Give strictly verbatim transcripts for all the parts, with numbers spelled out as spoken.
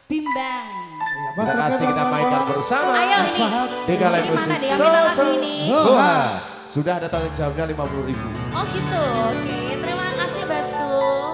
Bimbang. Terima kasih kita mainkan bersama. Ayo ini. Tiga lagu Gimana dia minta lagu ini? Sudah ada tanggung jawabnya lima puluh ribu. Oh gitu, oke. Terima kasih Basku.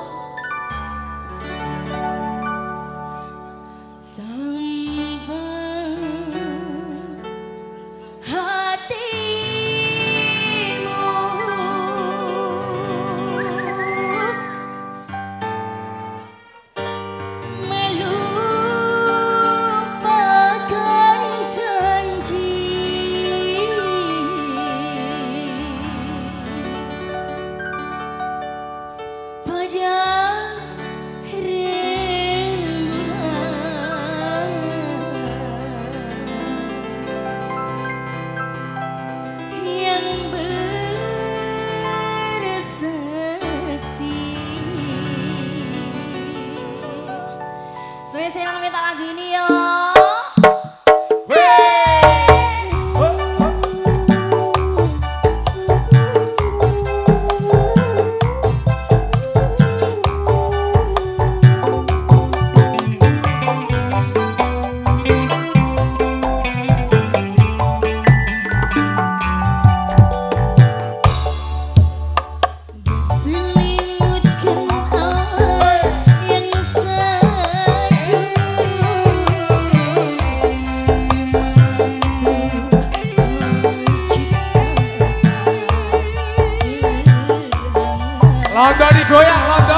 Saya minta lagu ini yo. Londo digoyang, Londo.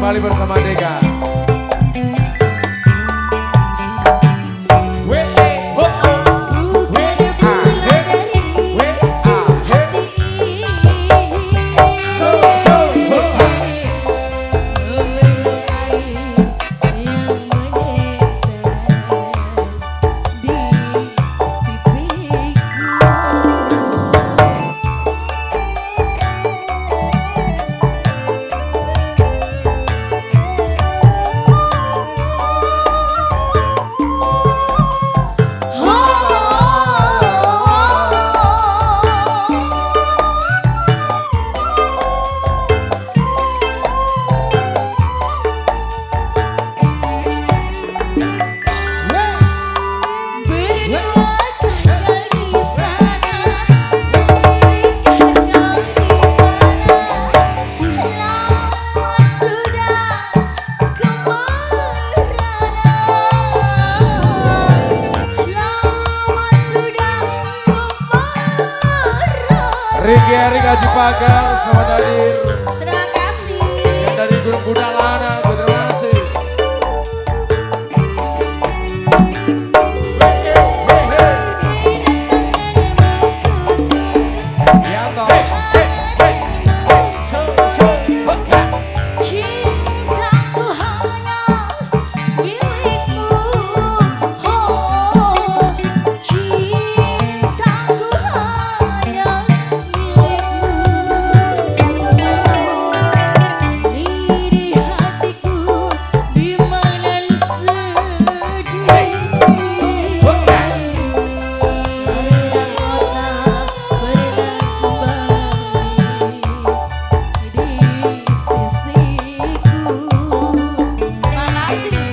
kembali bersama Deka. Riki Erik Haji Pagar, selamat hadir. Terima kasih. Yang dari grup Budak Lana, terima kasih. Ya toh. Cintaku hanya milikmu, oh cintaku hanya di hatiku bimbang sedih, karena kota berlaku di sisiku. Makasih.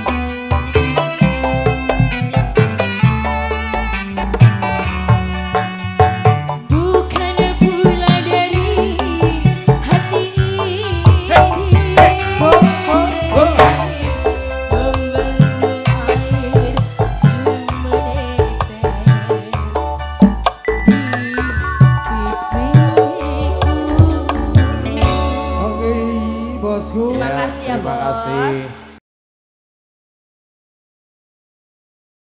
Bukan pula dari hati membelai air menetes di pipiku. Oke, bosku. Terima Ya, kasih ya, terima Bos. kasih.